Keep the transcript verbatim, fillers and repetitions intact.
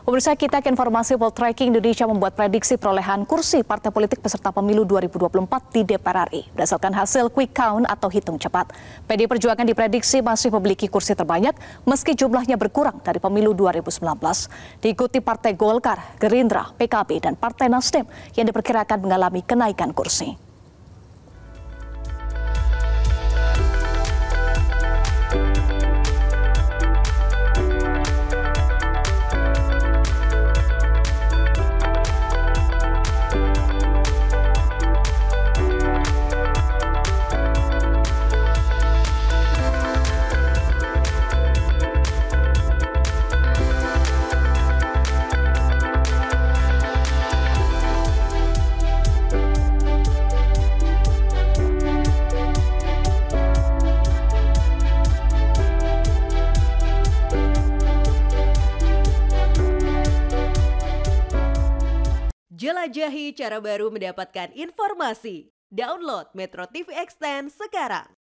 Pemirsa, kita ke informasi Poltreking Indonesia membuat prediksi perolehan kursi partai politik peserta pemilu dua ribu dua puluh empat di D P R R I berdasarkan hasil quick count atau hitung cepat. P D I Perjuangan diprediksi masih memiliki kursi terbanyak meski jumlahnya berkurang dari pemilu dua ribu sembilan belas. Diikuti Partai Golkar, Gerindra, P K B, dan Partai Nasdem yang diperkirakan mengalami kenaikan kursi. Jelajahi cara baru mendapatkan informasi. Download Metro T V Extend sekarang.